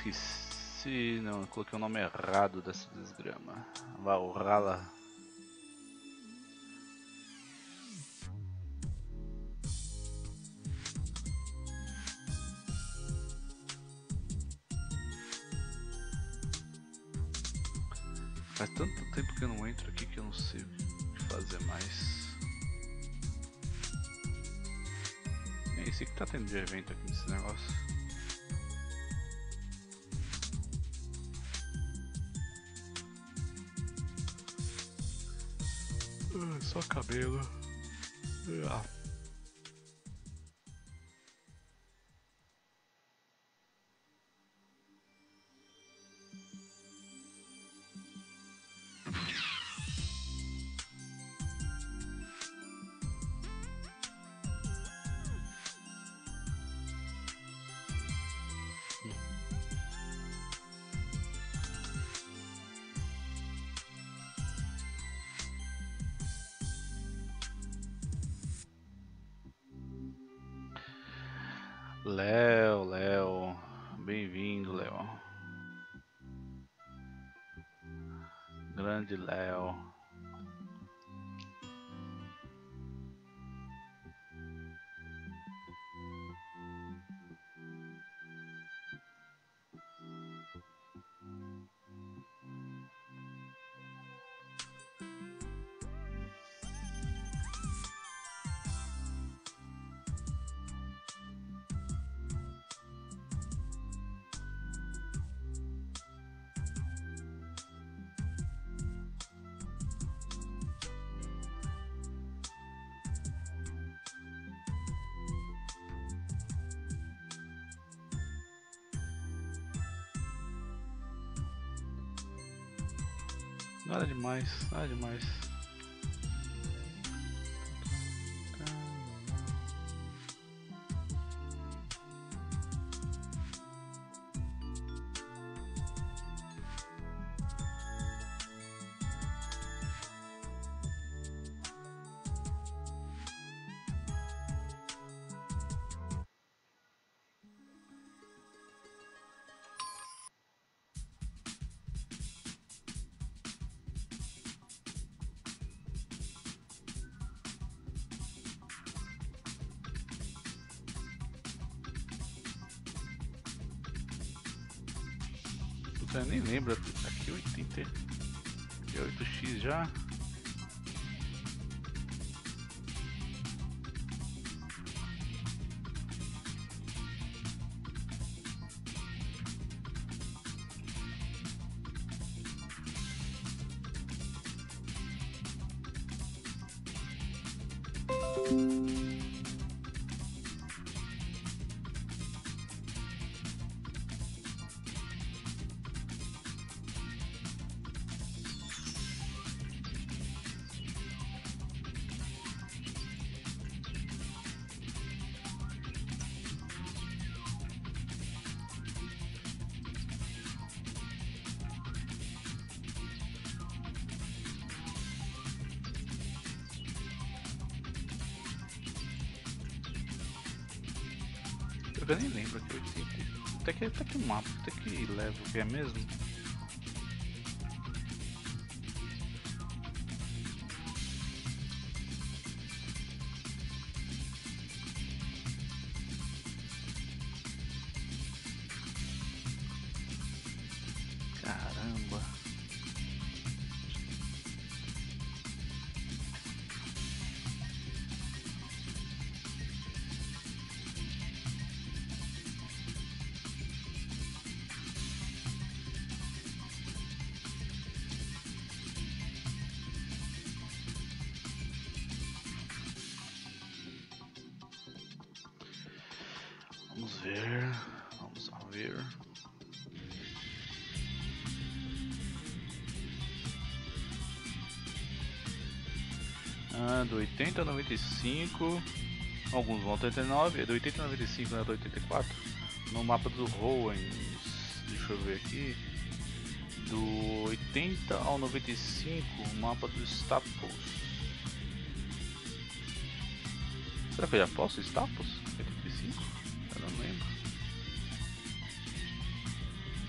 esqueci, não, eu coloquei o nome errado dessa desgrama. Valhalla. Faz tanto tempo que eu não entro aqui que eu não sei o que fazer mais. Nem sei que tá tendo de evento aqui nesse negócio. Só cabelo. Léo, bem-vindo, Léo. Grande Léo. Nada demais, nada demais. Eu nem lembro, aqui 88x já. Eu nem lembro aqui 80. Até que mapa, até que level que é mesmo. Caramba. Vamos ver. Do 80 a 95, alguns vão 89, do 80 a 95 do 84, no mapa do Rowan, deixa eu ver aqui, do 80 ao 95, o mapa do Staples. Será que eu já posso Staples? 85? Eu não lembro.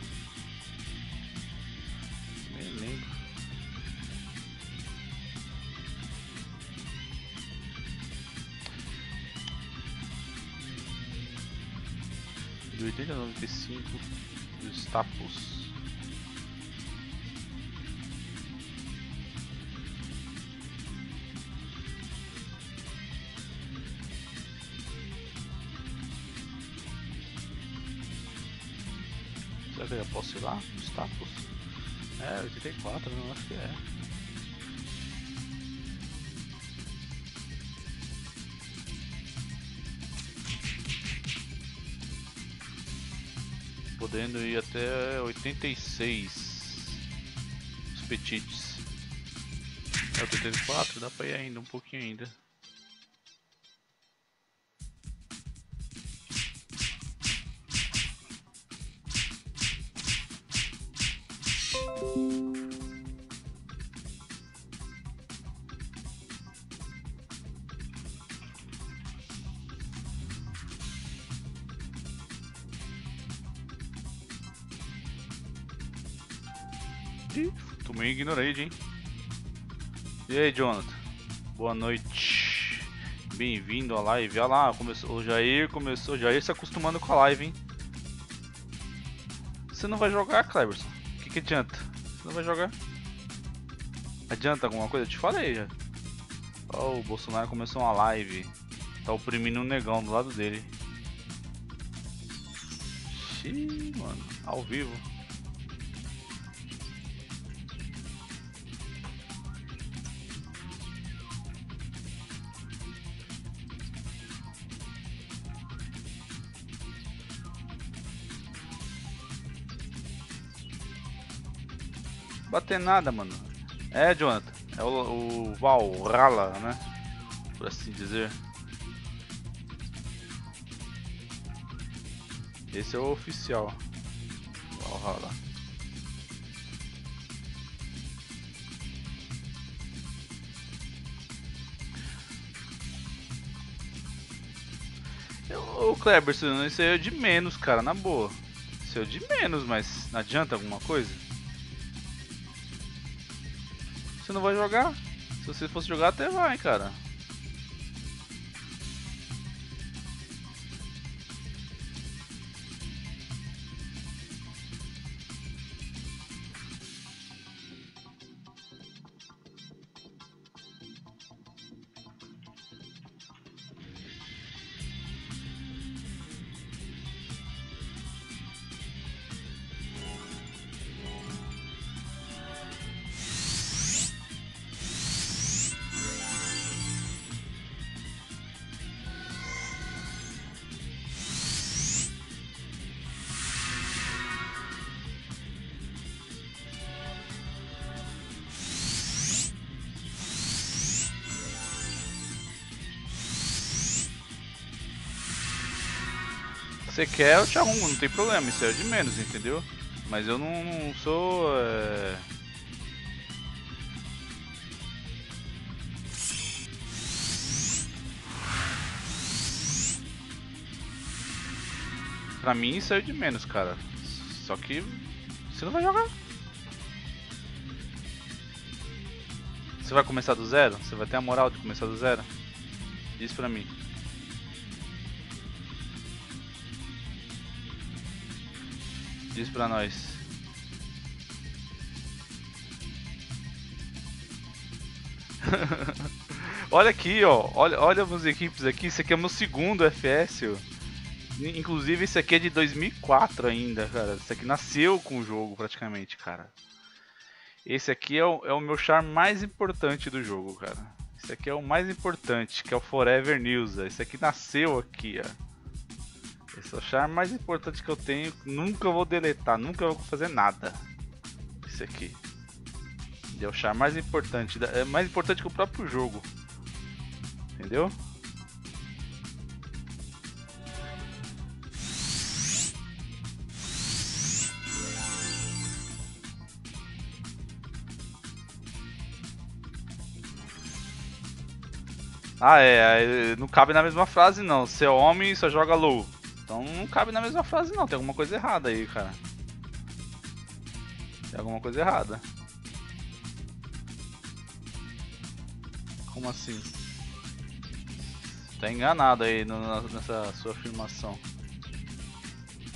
Do 80 a 95 dos Staples. Será que eu já posso ir lá? Dos Staples? É, 84, eu acho que é. Podendo ir até 86 os petites. É 84, dá pra ir ainda, um pouquinho ainda. Ih, tomei ignorade, hein? E aí, Jonathan? Boa noite. Bem-vindo à live. Olha lá, começou, o Jair se acostumando com a live, hein? Você não vai jogar, Cleberson? O que adianta? Você não vai jogar? Adianta alguma coisa? Eu te falei já. Ó, o Bolsonaro começou uma live. Tá oprimindo um negão do lado dele. Xiii, mano. Ao vivo. Bater nada, mano. É, Jonathan. É o Valhalla, né? Por assim dizer. Esse é o oficial. Valhalla. Ô Kleberson, isso aí é de menos, cara, na boa. Isso é de menos, mas não adianta alguma coisa? Você não vai jogar? Se você fosse jogar, até vai, cara. Você quer, eu te arrumo, não tem problema, isso é de menos, entendeu? Mas eu não sou. Pra mim isso é de menos, cara. Só que você não vai jogar. Você vai começar do zero? Você vai ter a moral de começar do zero? Diz pra mim. Diz pra nós. Olha aqui, ó. Olha meus equipes aqui. Esse aqui é o meu segundo FPS. Ó. Inclusive esse aqui é de 2004 ainda, cara. Esse aqui nasceu com o jogo praticamente, cara. Esse aqui é o meu char mais importante do jogo, cara. Esse aqui é o mais importante, que é o Forever News. Esse aqui nasceu aqui, ó. Esse é o char mais importante que eu tenho. Nunca vou deletar, nunca vou fazer nada. Esse aqui. É o char mais importante. É mais importante que o próprio jogo. Entendeu? Ah, não cabe na mesma frase não. Ser homem só joga low. Então não cabe na mesma frase não. Tem alguma coisa errada aí, cara. Tem alguma coisa errada. Como assim? Tá enganado aí nessa sua afirmação.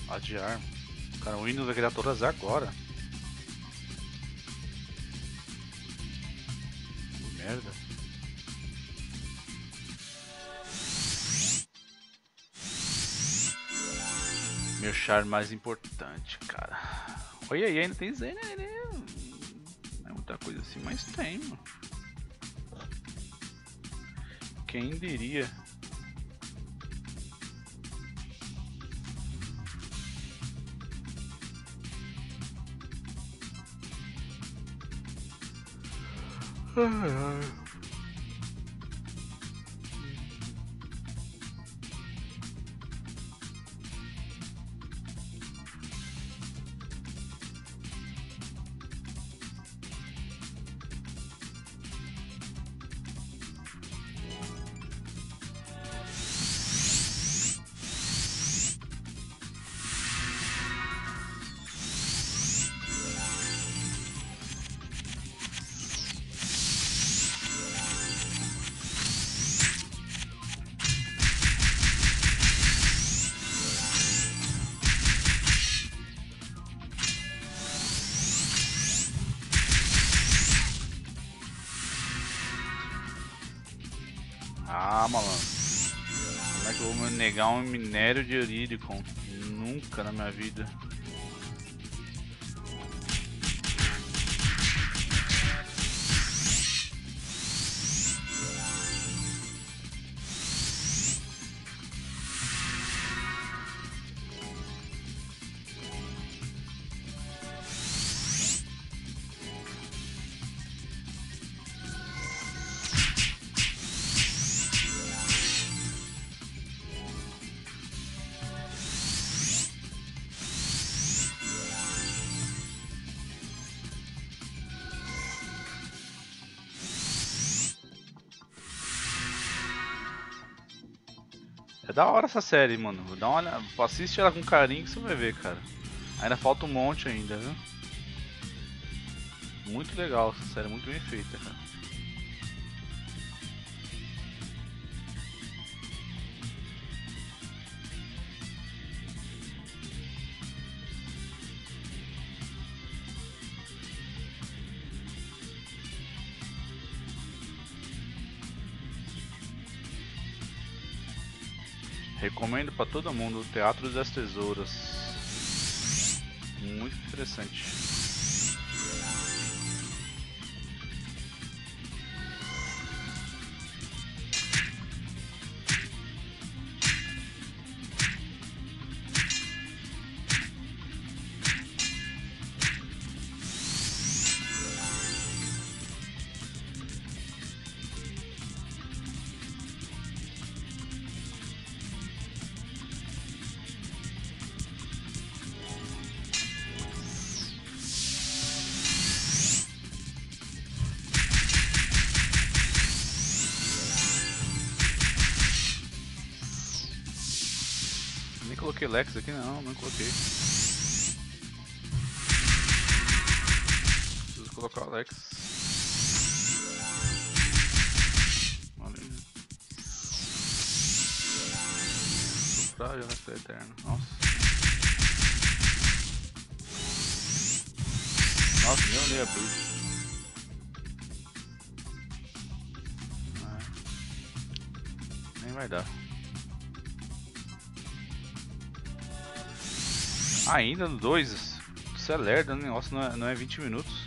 Adiar. Cara, o Windows vai criar todas agora. Que merda. Meu char mais importante, cara. Olha aí, ainda tem Zen, né? Não é muita coisa assim, mas tem, mano. Quem diria? Ah, malandro. Como é que eu vou negar um minério de Iridicon? Nunca na minha vida. É da hora essa série, mano. Dá uma olhada, assiste ela com carinho que você vai ver, cara. Ainda falta um monte ainda, viu? Muito legal essa série, muito bem feita, cara. Recomendo pra todo mundo o Teatro das Tesouras. Muito interessante. Nem coloquei Lex aqui, não coloquei. Preciso colocar o Lex. Valeu. Sufrágio, Lex Eterno. Nossa. Nossa, nem olhei a build. Nem vai dar. Ainda no 2? Isso é lerda, o negócio não é 20 minutos.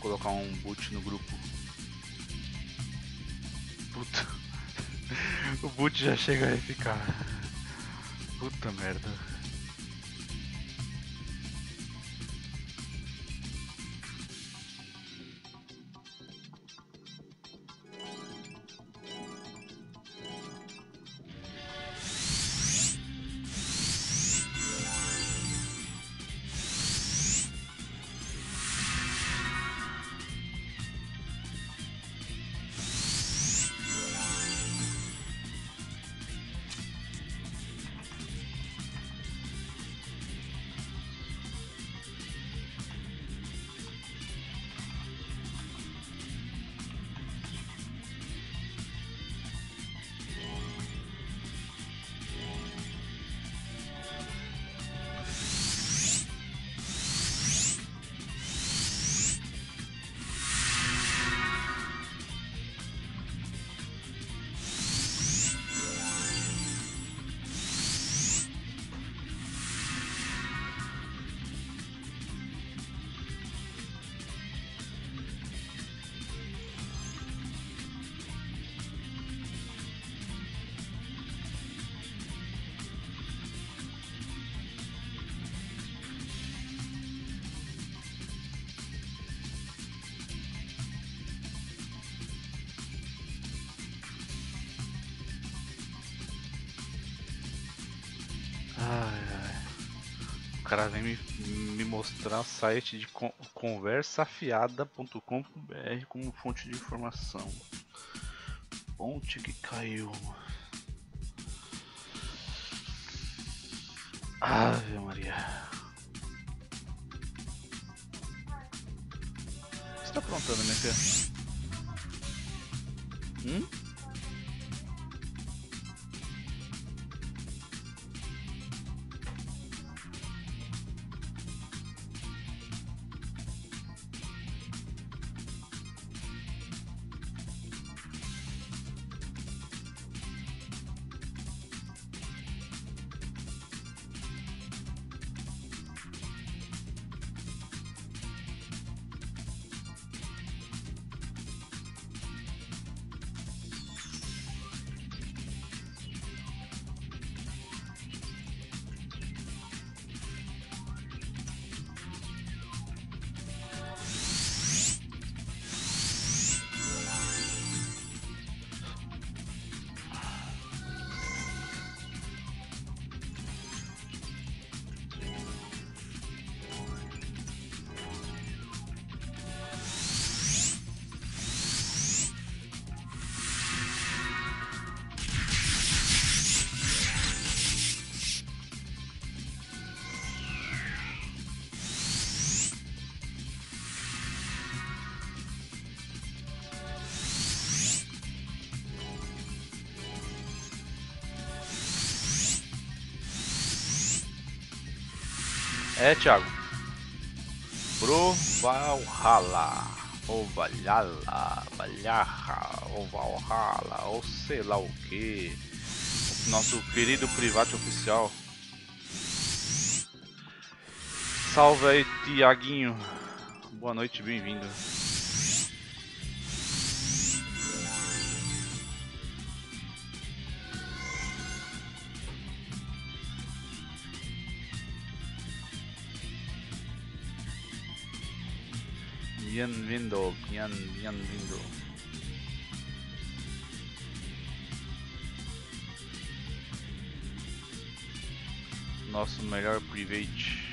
colocar um boot no grupo. Puta. O boot já chega a ficar. Puta merda. O cara vem me mostrar o site de conversafiada.com.br como fonte de informação. Ponte que caiu. Ave Maria. O que você tá aprontando, minha filha? É, Thiago. Pro Valhalla, ou Valhalla, Valhalla, ou Valhalla, ou sei lá o que. Nosso querido privado oficial. Salve aí, Tiaguinho. Boa noite, bem-vindo. Bem-vindo, bem-vindo. Nosso melhor private.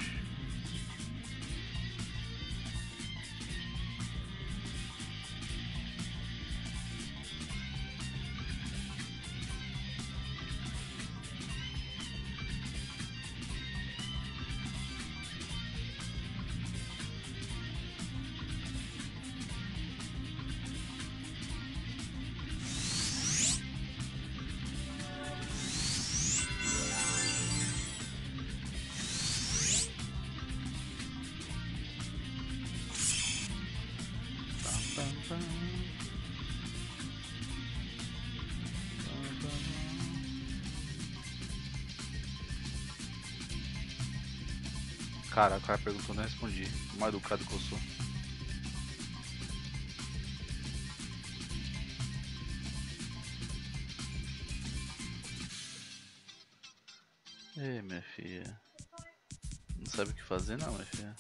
Cara, o cara perguntou, não respondi. Mais educado que eu sou. Ei, minha filha. Não sabe o que fazer não, minha filha.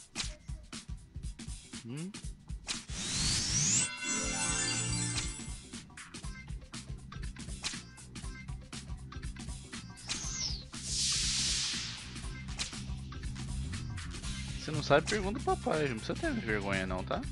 Se não sabe, pergunta pro papai. Não precisa ter vergonha não, tá?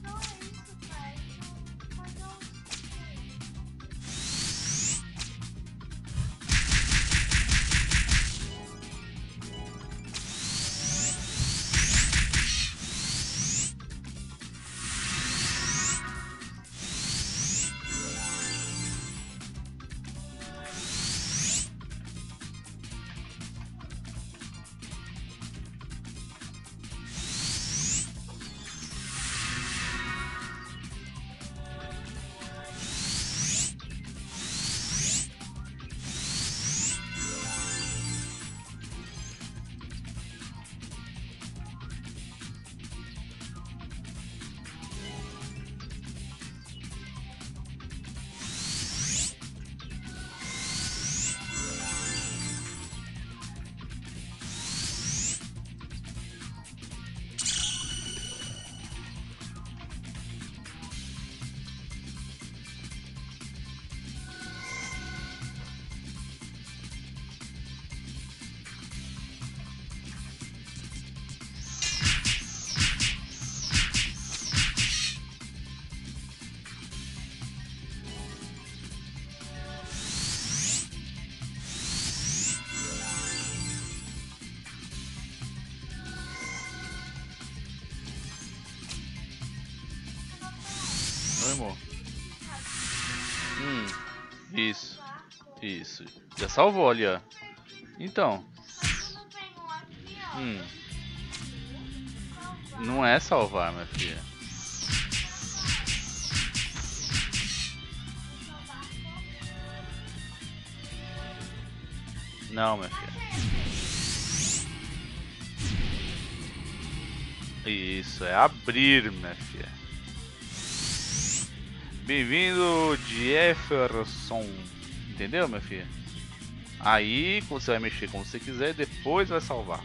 Oi, amor. Isso. Isso. Já salvou ali, ó. Então. Não é salvar, minha filha. Não, minha filha. Isso, é abrir, minha filha. Bem-vindo, Jefferson. Entendeu, minha filha? Aí você vai mexer como você quiser e depois vai salvar.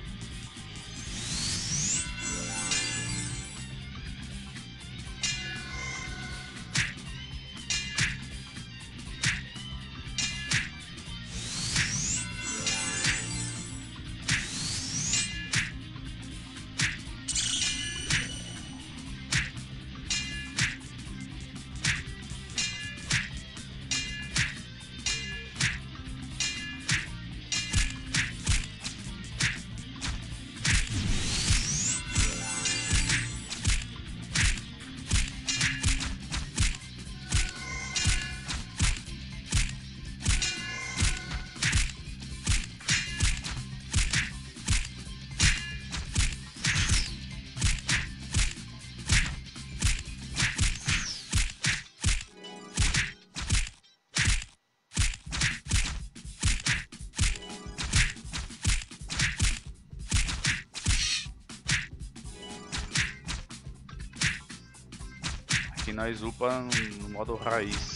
Aqui nós upa no modo raiz.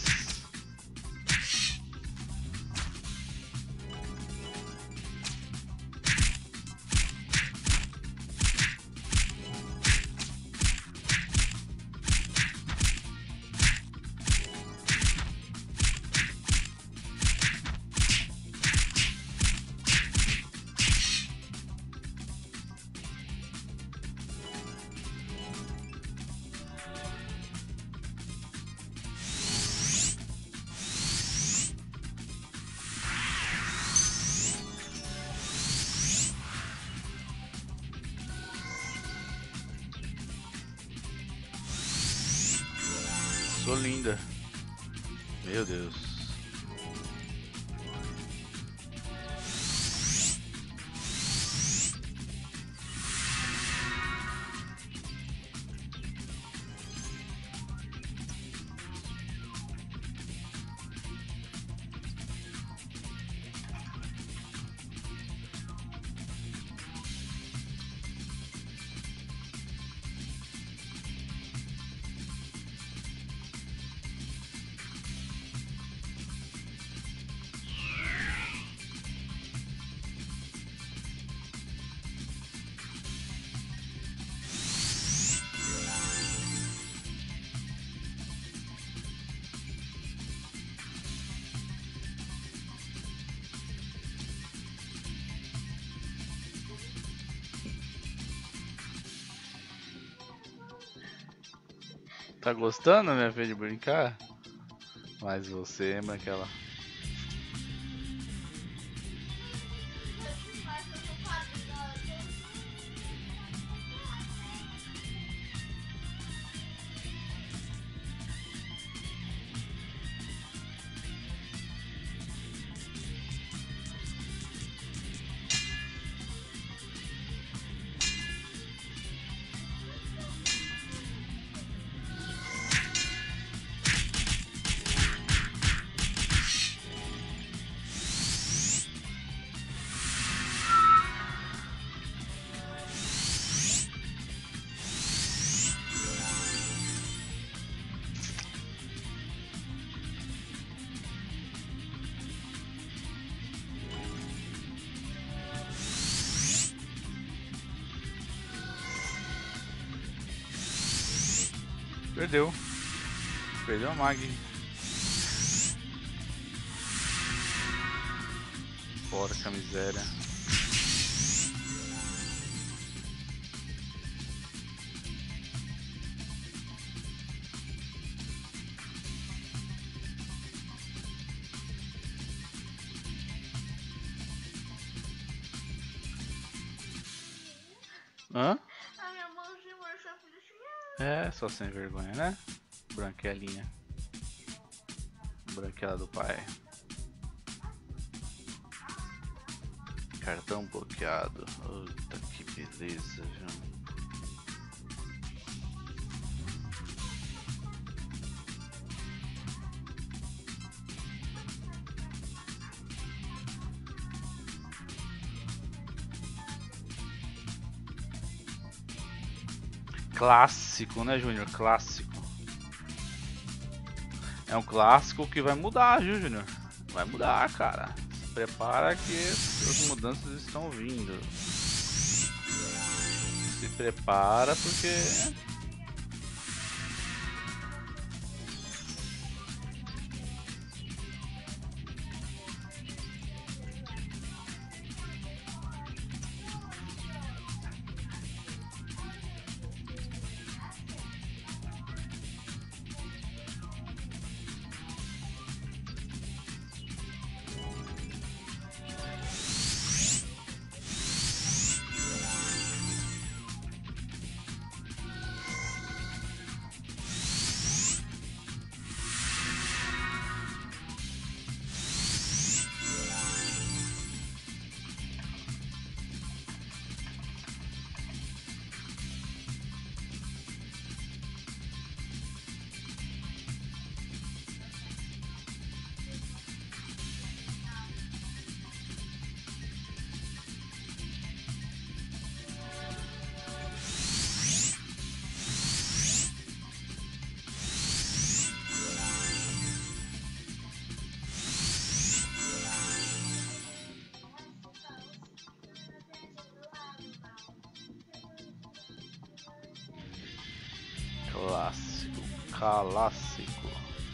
Sou linda. Meu Deus. Tá gostando, minha filha, de brincar? Mas você, Branquela. Perdeu. Perdeu a Mag. Porca miséria. Hã? A minha mãozinha murchou, É, só sem vergonha, né? Branquelinha. Branquela do pai. Cartão bloqueado. Puta que beleza, viu? Clássico, né, Júnior? Clássico. É um clássico que vai mudar, viu, Júnior? Vai mudar, cara. Se prepara que as mudanças estão vindo. Se prepara porque clássico, clássico.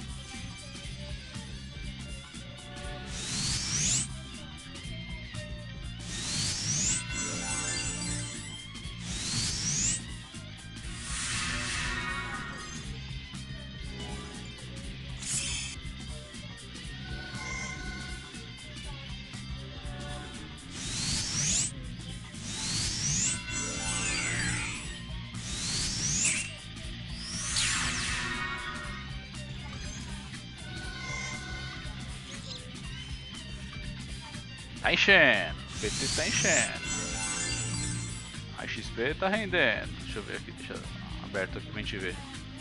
Tá enchendo, o PT tá enchendo. A XP tá rendendo. Deixa eu ver aqui, deixa aberto aqui pra gente ver.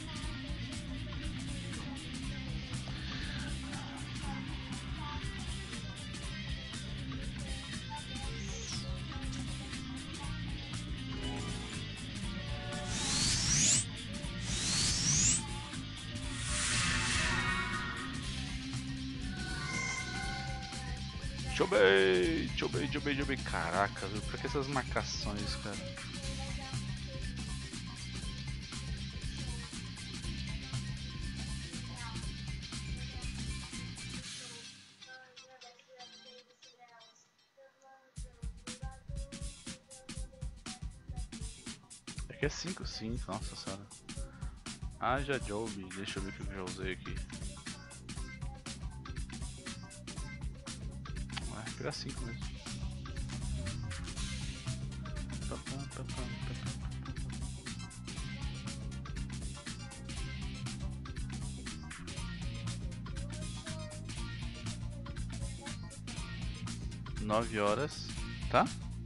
Deixa eu ver. Caraca, viu? Pra que essas marcações, cara? É que é 5-5, nossa senhora. Haja Job, deixa eu ver o que eu já usei aqui. Vai pegar 5 mesmo. 9 horas, tá?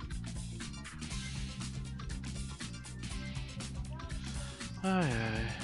Ai, ai.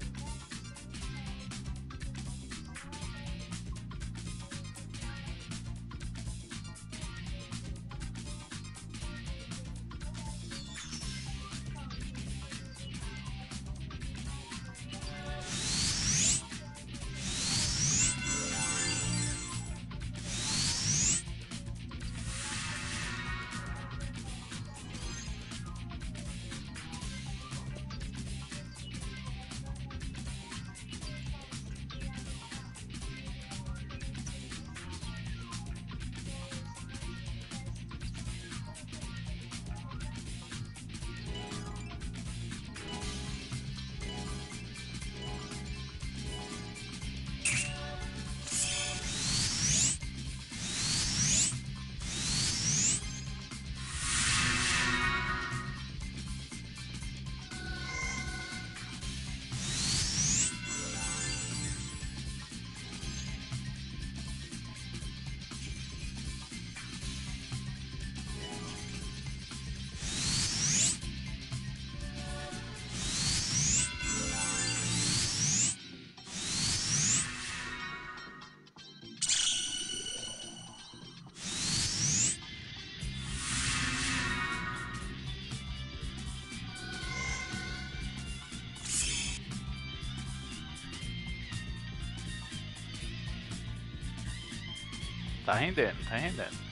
Tá rendendo, tá rendendo.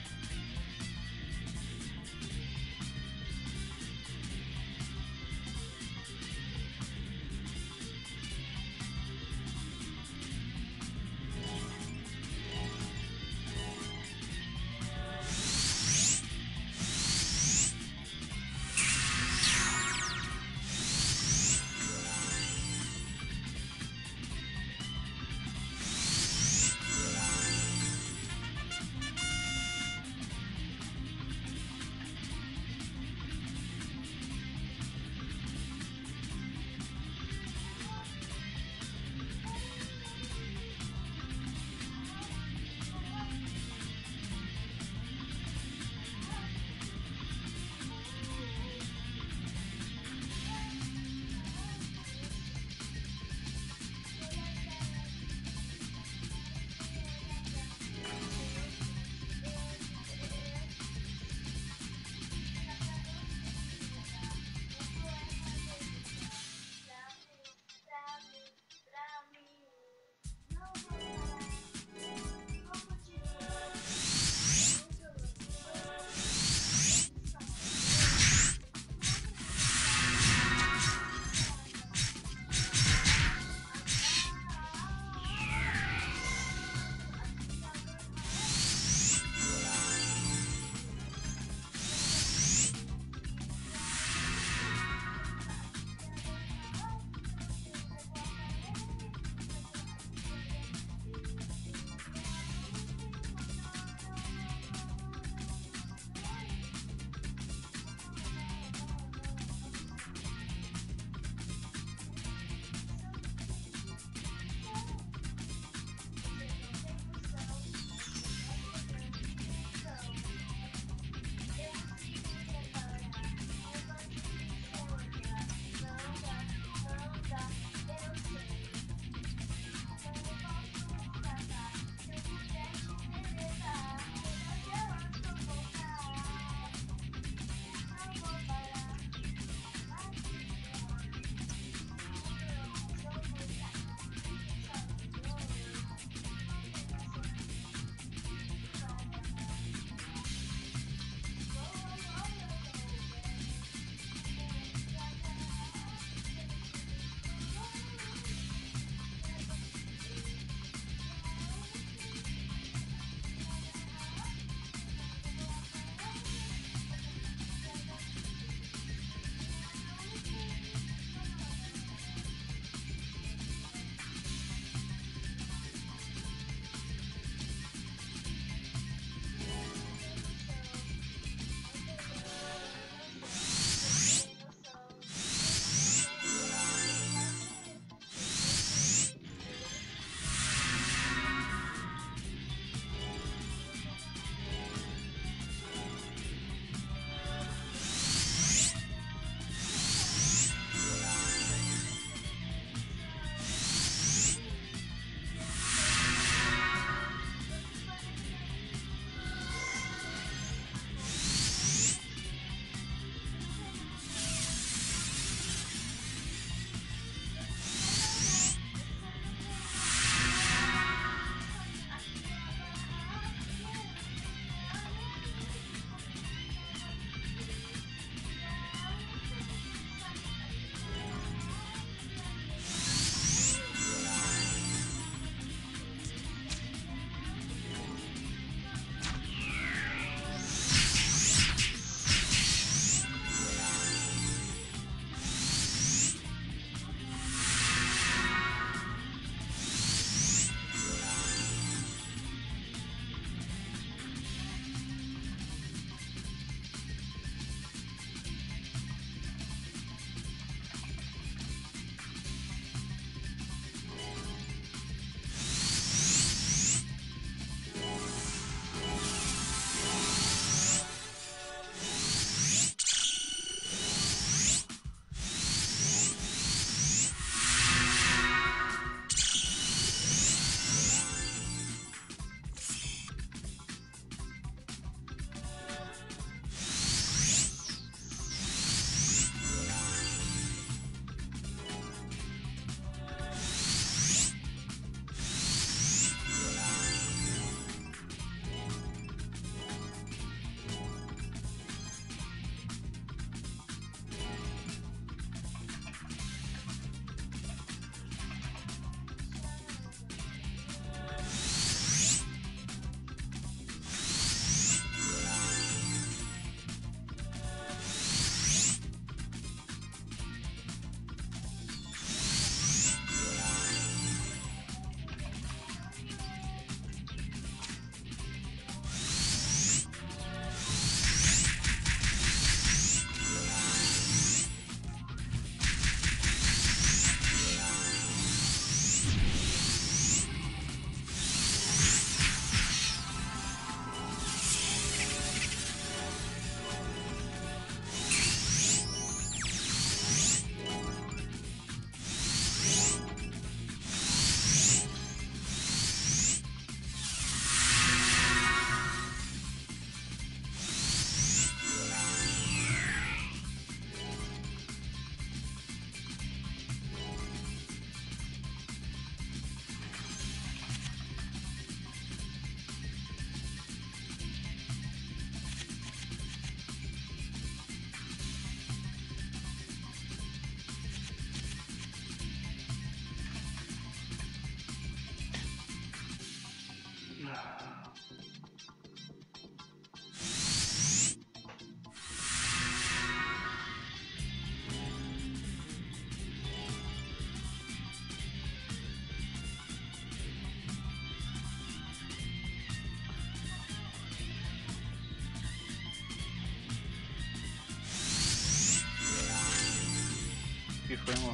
foi, amor?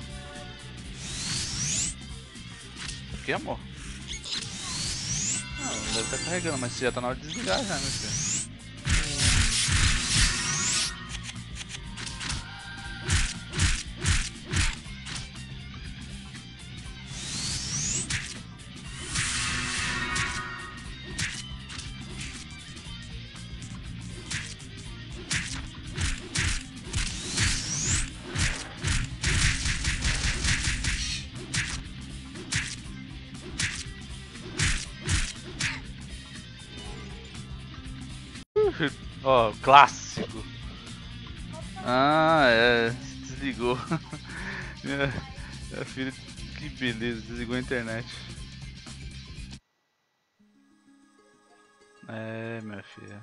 Por que, amor? Não deve estar carregando, mas você já tá na hora de desligar já, meu filho. Ó, clássico. Ah, é. Desligou. Minha filha, que beleza, desligou a internet. É, minha filha.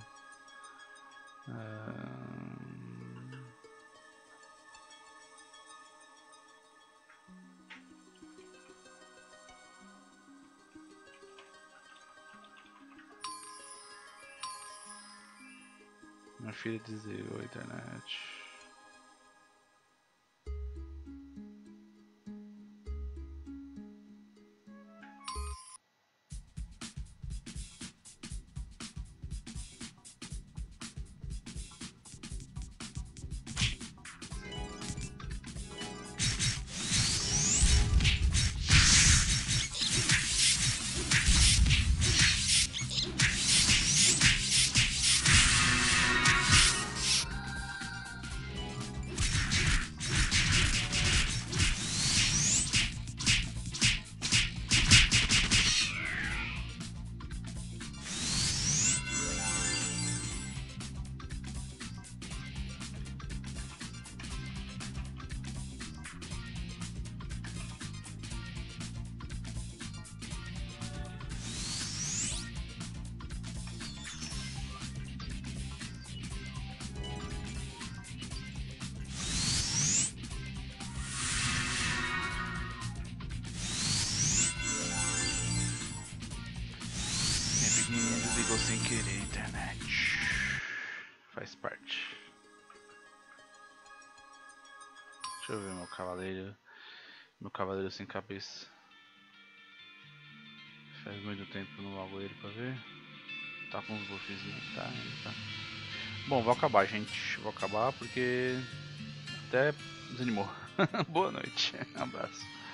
Minha filha desligou a internet. Desligou sem querer a internet. Faz parte. Deixa eu ver meu cavaleiro. Meu cavaleiro sem cabeça. Faz muito tempo que eu não logo ele pra ver. Tá com uns buffzinhos. Tá. Bom, vou acabar, gente. Vou acabar porque até desanimou. Boa noite. Abraço.